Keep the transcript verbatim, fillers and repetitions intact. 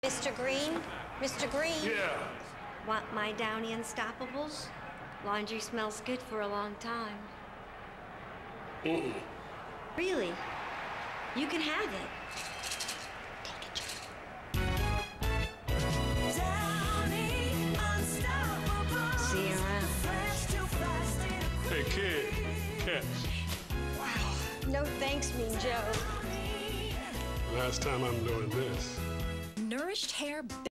Mister Green? Mister Green? Yeah. Want my Downy Unstoppables? Laundry smells good for a long time. Mm-mm. Really? You can have it. Take it, Joe. Downy Unstoppables. See you around. Fresh to plastic. Hey, kid. Catch. Wow. No thanks, Mean Joe. Last time I'm doing this. Nourished hair.